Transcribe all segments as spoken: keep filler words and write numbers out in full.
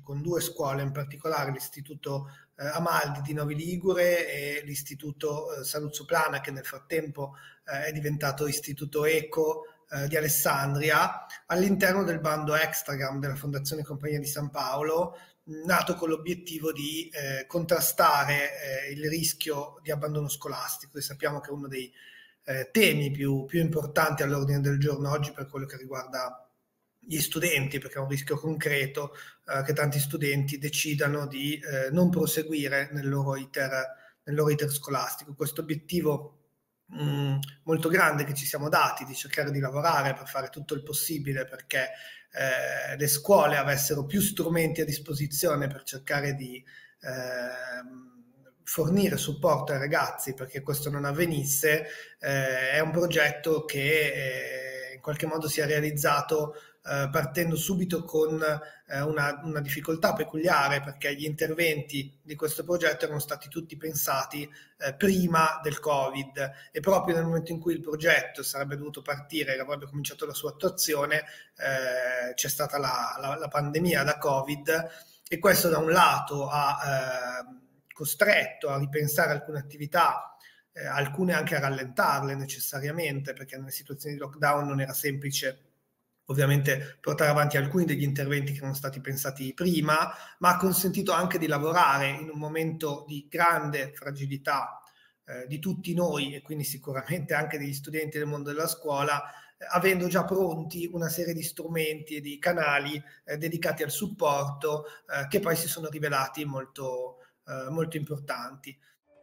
con due scuole in particolare, l'Istituto eh, Amaldi di Novi Ligure e l'Istituto eh, Saluzzo Plana, che nel frattempo eh, è diventato Istituto Eco eh, di Alessandria, all'interno del bando Extragram della Fondazione Compagnia di San Paolo, nato con l'obiettivo di eh, contrastare eh, il rischio di abbandono scolastico, e sappiamo che è uno dei eh, temi più, più importanti all'ordine del giorno oggi per quello che riguarda gli studenti, perché è un rischio concreto eh, che tanti studenti decidano di eh, non proseguire nel loro iter, nel loro iter scolastico. Questo obiettivo mh, molto grande che ci siamo dati di cercare di lavorare per fare tutto il possibile perché eh, le scuole avessero più strumenti a disposizione per cercare di eh, fornire supporto ai ragazzi perché questo non avvenisse, eh, è un progetto che eh, in qualche modo si è realizzato eh, partendo subito con eh, una, una difficoltà peculiare, perché gli interventi di questo progetto erano stati tutti pensati eh, prima del Covid, e proprio nel momento in cui il progetto sarebbe dovuto partire e avrebbe cominciato la sua attuazione eh, c'è stata la, la, la pandemia da Covid, e questo da un lato ha eh, costretto a ripensare alcune attività, eh, alcune anche a rallentarle necessariamente, perché nelle situazioni di lockdown non era semplice ovviamente portare avanti alcuni degli interventi che erano stati pensati prima, ma ha consentito anche di lavorare in un momento di grande fragilità eh, di tutti noi, e quindi sicuramente anche degli studenti del mondo della scuola, eh, avendo già pronti una serie di strumenti e di canali eh, dedicati al supporto eh, che poi si sono rivelati molto, eh, molto importanti.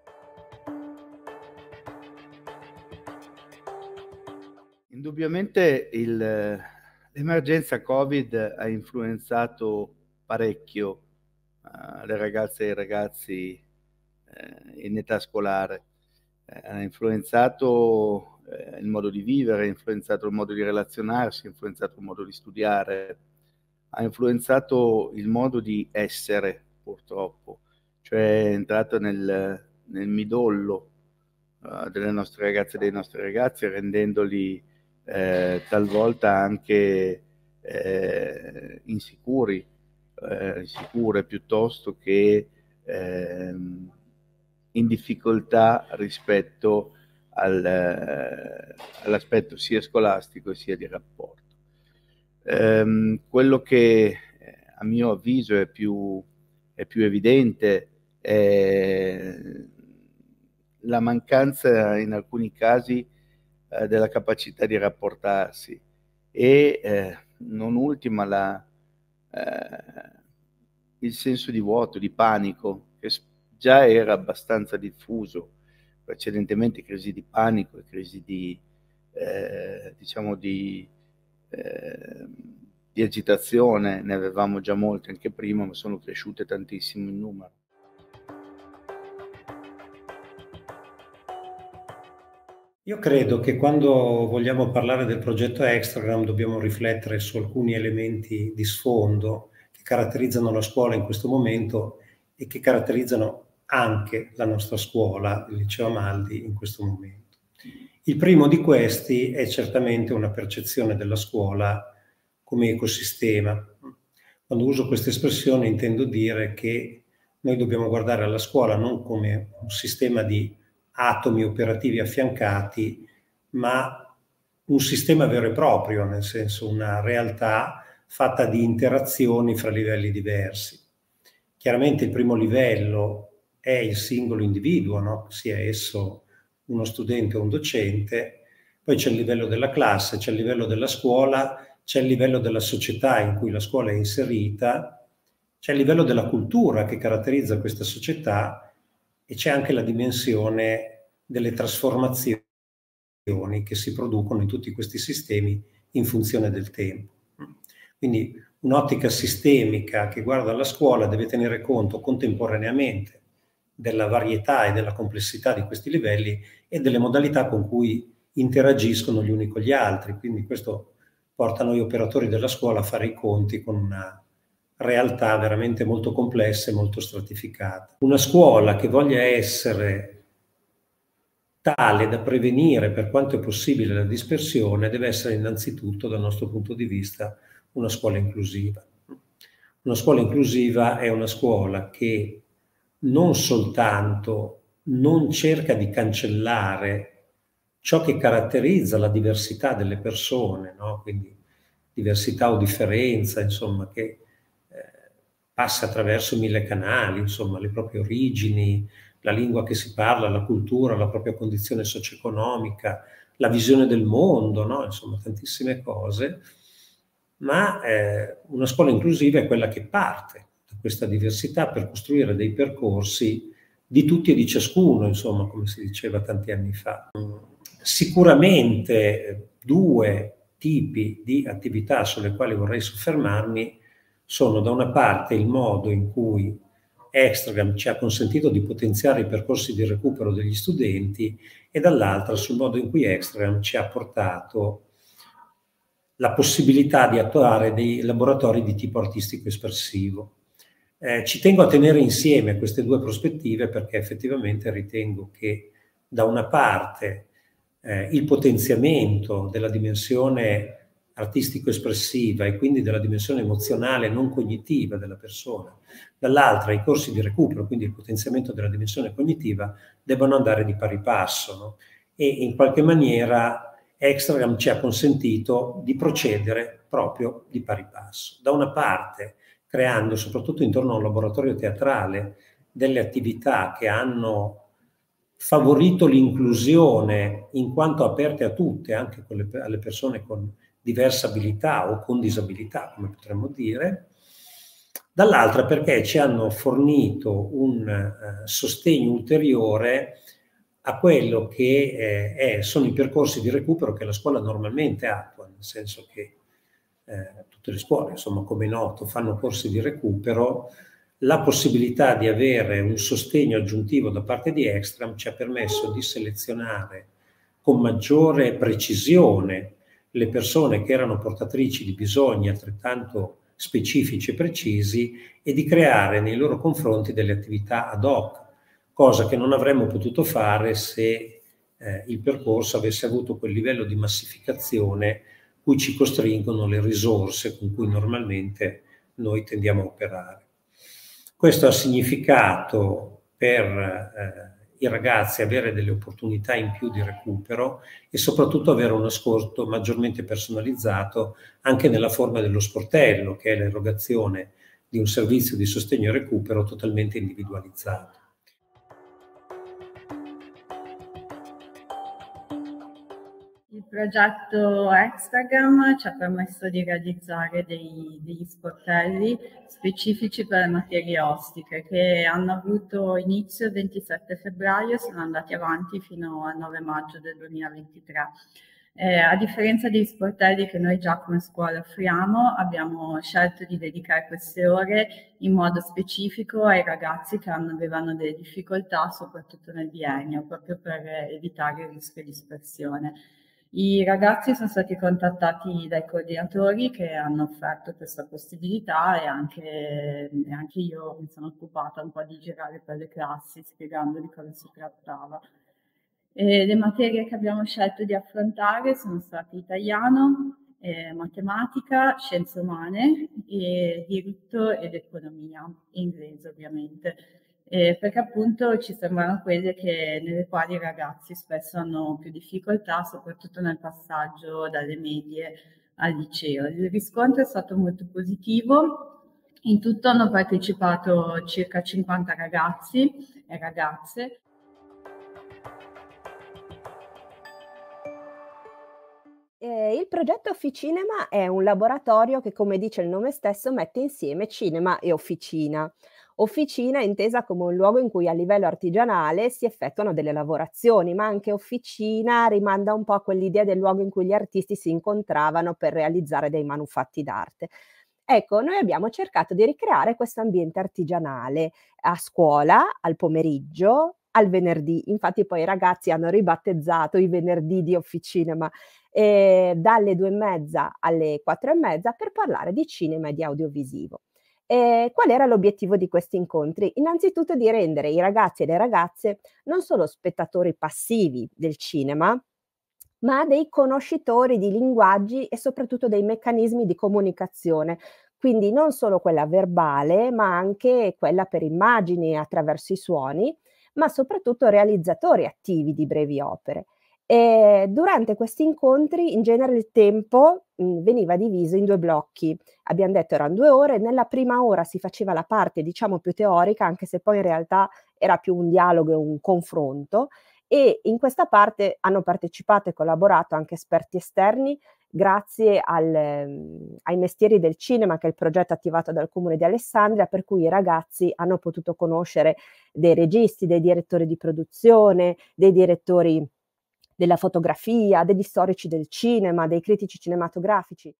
Indubbiamente il, l'emergenza Covid ha influenzato parecchio uh, le ragazze e i ragazzi uh, in età scolare. Uh, ha influenzato uh, il modo di vivere, ha influenzato il modo di relazionarsi, ha influenzato il modo di studiare, ha influenzato il modo di essere, purtroppo. Cioè è entrato nel, nel midollo uh, delle nostre ragazze e dei nostri ragazzi, rendendoli Eh, talvolta anche eh, insicuri, eh, insicure piuttosto che eh, in difficoltà rispetto al, eh, all'aspetto sia scolastico sia di rapporto. Eh, quello che a mio avviso è più, è più evidente è la mancanza in alcuni casi della capacità di rapportarsi e eh, non ultima la, eh, il senso di vuoto, di panico, che già era abbastanza diffuso precedentemente, crisi di panico e crisi di, eh, diciamo di, eh, di agitazione, ne avevamo già molte anche prima, ma sono cresciute tantissimo in numero. Io credo che quando vogliamo parlare del progetto Extragram dobbiamo riflettere su alcuni elementi di sfondo che caratterizzano la scuola in questo momento e che caratterizzano anche la nostra scuola, il Liceo Amaldi, in questo momento. Il primo di questi è certamente una percezione della scuola come ecosistema. Quando uso questa espressione intendo dire che noi dobbiamo guardare alla scuola non come un sistema di atomi operativi affiancati, ma un sistema vero e proprio, nel senso una realtà fatta di interazioni fra livelli diversi. Chiaramente il primo livello è il singolo individuo, no? Sia esso uno studente o un docente, poi c'è il livello della classe, c'è il livello della scuola, c'è il livello della società in cui la scuola è inserita, c'è il livello della cultura che caratterizza questa società, e c'è anche la dimensione delle trasformazioni che si producono in tutti questi sistemi in funzione del tempo. Quindi un'ottica sistemica che guarda alla scuola deve tenere conto contemporaneamente della varietà e della complessità di questi livelli e delle modalità con cui interagiscono gli uni con gli altri. Quindi questo porta noi operatori della scuola a fare i conti con una realtà veramente molto complessa e molto stratificata. Una scuola che voglia essere tale da prevenire per quanto è possibile la dispersione deve essere innanzitutto, dal nostro punto di vista, una scuola inclusiva. Una scuola inclusiva è una scuola che non soltanto non cerca di cancellare ciò che caratterizza la diversità delle persone, no? Quindi diversità o differenza, insomma, che eh, passa attraverso mille canali, insomma, le proprie origini, la lingua che si parla, la cultura, la propria condizione socio-economica, la visione del mondo, no? Insomma, tantissime cose. Ma eh, una scuola inclusiva è quella che parte da questa diversità per costruire dei percorsi di tutti e di ciascuno, insomma, come si diceva tanti anni fa. Sicuramente due tipi di attività sulle quali vorrei soffermarmi sono da una parte il modo in cui Extragram ci ha consentito di potenziare i percorsi di recupero degli studenti e dall'altra sul modo in cui Extragram ci ha portato la possibilità di attuare dei laboratori di tipo artistico espressivo. Eh, ci tengo a tenere insieme queste due prospettive perché effettivamente ritengo che da una parte eh, il potenziamento della dimensione artistico-espressiva e quindi della dimensione emozionale non cognitiva della persona, dall'altra i corsi di recupero, quindi il potenziamento della dimensione cognitiva, debbano andare di pari passo, no? E in qualche maniera Extragram ci ha consentito di procedere proprio di pari passo. Da una parte creando, soprattutto intorno a un laboratorio teatrale, delle attività che hanno favorito l'inclusione in quanto aperte a tutte, anche con le, alle persone con diverse abilità o con disabilità, come potremmo dire, dall'altra perché ci hanno fornito un uh, sostegno ulteriore a quello che eh, è, sono i percorsi di recupero che la scuola normalmente attua, nel senso che eh, tutte le scuole, insomma, come è noto, fanno corsi di recupero. La possibilità di avere un sostegno aggiuntivo da parte di Extragram ci ha permesso di selezionare con maggiore precisione le persone che erano portatrici di bisogni altrettanto specifici e precisi e di creare nei loro confronti delle attività ad hoc, cosa che non avremmo potuto fare se eh, il percorso avesse avuto quel livello di massificazione cui ci costringono le risorse con cui normalmente noi tendiamo a operare. Questo ha significato per eh, i ragazzi avere delle opportunità in più di recupero e soprattutto avere un ascolto maggiormente personalizzato anche nella forma dello sportello, che è l'erogazione di un servizio di sostegno e recupero totalmente individualizzato. Il progetto Extragram ci ha permesso di realizzare dei, degli sportelli specifici per le materie ostiche che hanno avuto inizio il ventisette febbraio e sono andati avanti fino al nove maggio del duemilaventitré. Eh, a differenza degli sportelli che noi già come scuola offriamo, abbiamo scelto di dedicare queste ore in modo specifico ai ragazzi che avevano delle difficoltà, soprattutto nel biennio, proprio per evitare il rischio di dispersione. I ragazzi sono stati contattati dai coordinatori che hanno offerto questa possibilità e anche, e anche io mi sono occupata un po' di girare per le classi spiegando di cosa si trattava. E le materie che abbiamo scelto di affrontare sono state italiano, eh, matematica, scienze umane, e diritto ed economia, inglese ovviamente. Eh, perché appunto ci sembrano quelle che, nelle quali i ragazzi spesso hanno più difficoltà, soprattutto nel passaggio dalle medie al liceo. Il riscontro è stato molto positivo, in tutto hanno partecipato circa cinquanta ragazzi e ragazze. Eh, il progetto Officinema è un laboratorio che, come dice il nome stesso, mette insieme cinema e officina. Officina è intesa come un luogo in cui a livello artigianale si effettuano delle lavorazioni, ma anche officina rimanda un po' a quell'idea del luogo in cui gli artisti si incontravano per realizzare dei manufatti d'arte. Ecco, noi abbiamo cercato di ricreare questo ambiente artigianale a scuola, al pomeriggio, al venerdì. Infatti poi i ragazzi hanno ribattezzato i venerdì di Officinema eh, dalle due e mezza alle quattro e mezza per parlare di cinema e di audiovisivo. E qual era l'obiettivo di questi incontri? Innanzitutto di rendere i ragazzi e le ragazze non solo spettatori passivi del cinema, ma dei conoscitori di linguaggi e soprattutto dei meccanismi di comunicazione, quindi non solo quella verbale, ma anche quella per immagini attraverso i suoni, ma soprattutto realizzatori attivi di brevi opere. E durante questi incontri in genere il tempo mh, veniva diviso in due blocchi. Abbiamo detto erano due ore, nella prima ora si faceva la parte diciamo più teorica, anche se poi in realtà era più un dialogo e un confronto, e in questa parte hanno partecipato e collaborato anche esperti esterni grazie al, ehm, ai mestieri del cinema, che è il progetto attivato dal Comune di Alessandria, per cui i ragazzi hanno potuto conoscere dei registi, dei direttori di produzione, dei direttori della fotografia, degli storici del cinema, dei critici cinematografici.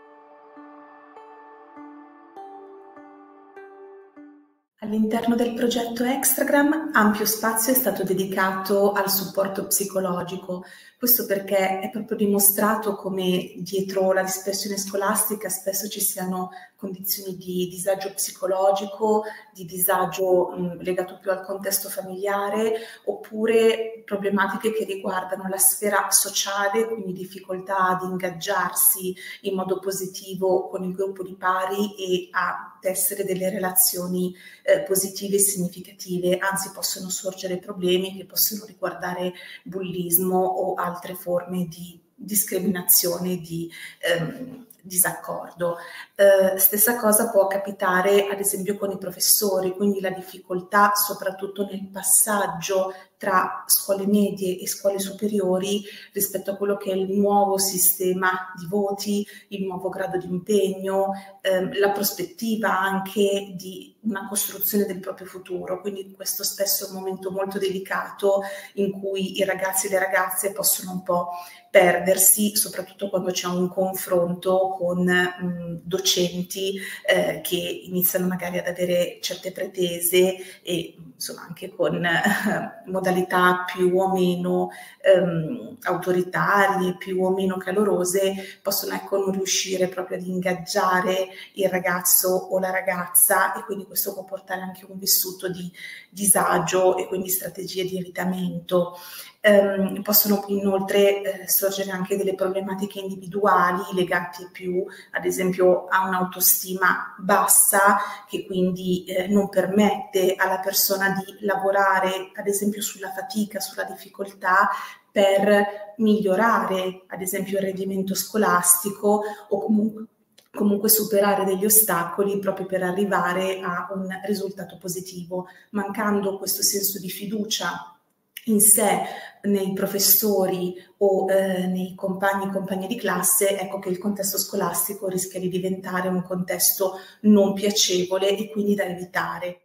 All'interno del progetto Extragram ampio spazio è stato dedicato al supporto psicologico, questo perché è proprio dimostrato come dietro la dispersione scolastica spesso ci siano condizioni di disagio psicologico, di disagio mh, legato più al contesto familiare, oppure problematiche che riguardano la sfera sociale, quindi difficoltà ad ingaggiarsi in modo positivo con il gruppo di pari e a tessere delle relazioni eh, positive e significative, anzi possono sorgere problemi che possono riguardare bullismo o altre forme di discriminazione, di ehm, disaccordo. Eh, stessa cosa può capitare ad esempio con i professori, quindi la difficoltà soprattutto nel passaggio tra scuole medie e scuole superiori rispetto a quello che è il nuovo sistema di voti, il nuovo grado di impegno, ehm, la prospettiva anche di una costruzione del proprio futuro. Quindi questo spesso è un momento molto delicato in cui i ragazzi e le ragazze possono un po' perdersi, soprattutto quando c'è un confronto con mh, docenti eh, che iniziano magari ad avere certe pretese e insomma anche con eh, modalità più o meno ehm, autoritarie, più o meno calorose, possono ecco non riuscire proprio ad ingaggiare il ragazzo o la ragazza, e quindi questo può portare anche a un vissuto di disagio e quindi strategie di irritamento. Um, possono inoltre eh, sorgere anche delle problematiche individuali legate più ad esempio a un'autostima bassa, che quindi eh, non permette alla persona di lavorare ad esempio sulla fatica, sulla difficoltà per migliorare ad esempio il rendimento scolastico o comunque comunque superare degli ostacoli proprio per arrivare a un risultato positivo. Mancando questo senso di fiducia in sé, nei professori o eh, nei compagni e compagne di classe, ecco che il contesto scolastico rischia di diventare un contesto non piacevole e quindi da evitare.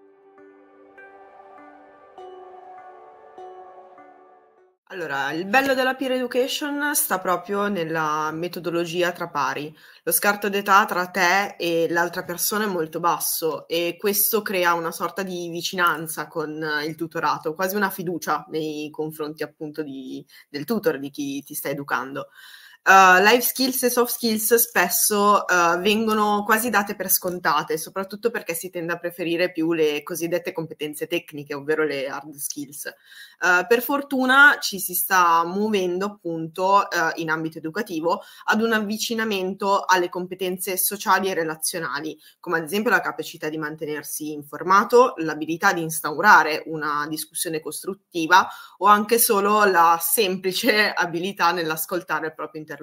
Allora, il bello della peer education sta proprio nella metodologia tra pari. Lo scarto d'età tra te e l'altra persona è molto basso e questo crea una sorta di vicinanza con il tutorato, quasi una fiducia nei confronti appunto di, del tutor, di chi ti sta educando. Uh, life skills e soft skills spesso uh, vengono quasi date per scontate, soprattutto perché si tende a preferire più le cosiddette competenze tecniche, ovvero le hard skills. Uh, per fortuna ci si sta muovendo appunto uh, in ambito educativo ad un avvicinamento alle competenze sociali e relazionali, come ad esempio la capacità di mantenersi informato, l'abilità di instaurare una discussione costruttiva o anche solo la semplice abilità nell'ascoltare il proprio interlocutore.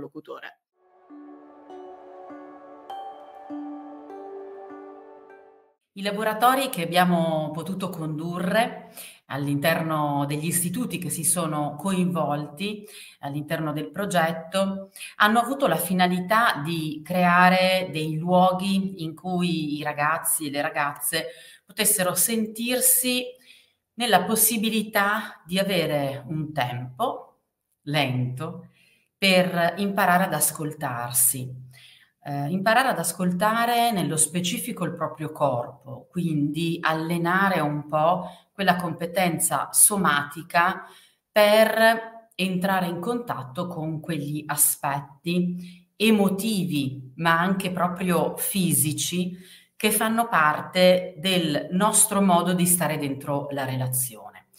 I laboratori che abbiamo potuto condurre all'interno degli istituti che si sono coinvolti all'interno del progetto hanno avuto la finalità di creare dei luoghi in cui i ragazzi e le ragazze potessero sentirsi nella possibilità di avere un tempo lento per imparare ad ascoltarsi. Eh, imparare ad ascoltare nello specifico il proprio corpo, quindi allenare un po' quella competenza somatica per entrare in contatto con quegli aspetti emotivi, ma anche proprio fisici, che fanno parte del nostro modo di stare dentro la relazione.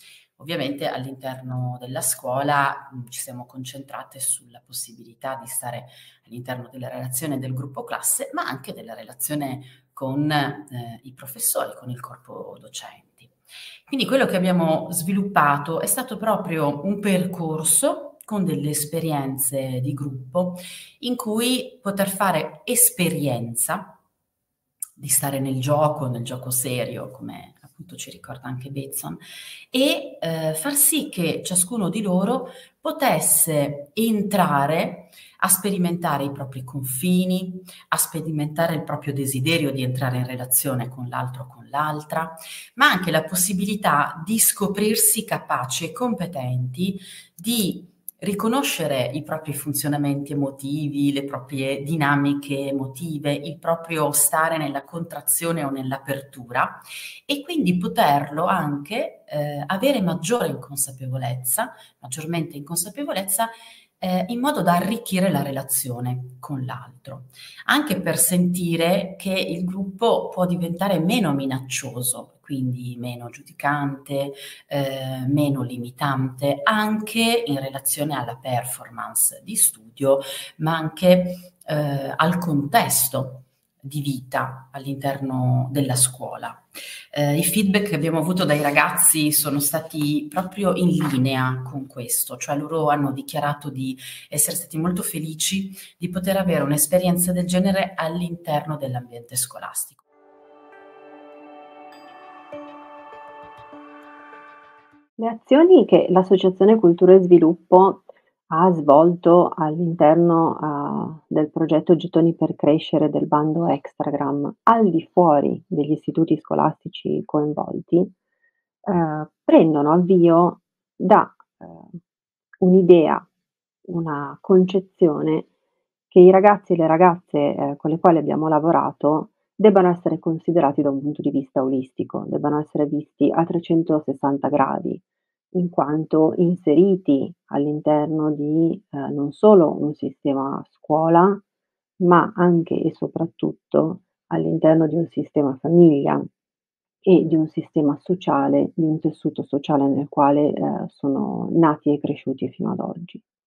Ovviamente all'interno della scuola mh, ci siamo concentrate sulla possibilità di stare all'interno della relazione del gruppo classe, ma anche della relazione con eh, i professori, con il corpo docenti. Quindi quello che abbiamo sviluppato è stato proprio un percorso con delle esperienze di gruppo in cui poter fare esperienza di stare nel gioco, nel gioco serio, come appunto ci ricorda anche Bateson, e eh, far sì che ciascuno di loro potesse entrare a sperimentare i propri confini, a sperimentare il proprio desiderio di entrare in relazione con l'altro o con l'altra, ma anche la possibilità di scoprirsi capaci e competenti di riconoscere i propri funzionamenti emotivi, le proprie dinamiche emotive, il proprio stare nella contrazione o nell'apertura e quindi poterlo anche eh, avere maggiore inconsapevolezza, maggiormente inconsapevolezza, eh, in modo da arricchire la relazione con l'altro, anche per sentire che il gruppo può diventare meno minaccioso, quindi meno giudicante, eh, meno limitante, anche in relazione alla performance di studio, ma anche eh, al contesto di vita all'interno della scuola. Eh, I feedback che abbiamo avuto dai ragazzi sono stati proprio in linea con questo, cioè loro hanno dichiarato di essere stati molto felici di poter avere un'esperienza del genere all'interno dell'ambiente scolastico. Le azioni che l'Associazione Cultura e Sviluppo ha svolto all'interno uh, del progetto Gettoni per Crescere del bando Extragram, al di fuori degli istituti scolastici coinvolti, uh, prendono avvio da uh, un'idea, una concezione che i ragazzi e le ragazze eh, con le quali abbiamo lavorato debbano essere considerati da un punto di vista olistico, debbano essere visti a trecentosessanta gradi, in quanto inseriti all'interno di eh, non solo un sistema scuola, ma anche e soprattutto all'interno di un sistema famiglia e di un sistema sociale, di un tessuto sociale nel quale eh, sono nati e cresciuti fino ad oggi.